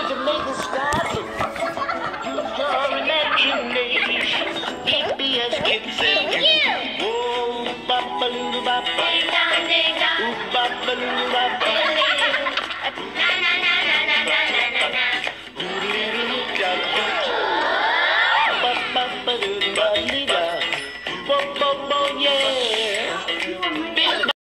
to make it stop. Use your imagination. Happy as kids and you. Whoa, bop-a-loo-bop. Ding dong, ding dong. Ooh, bop-a-loo-bop.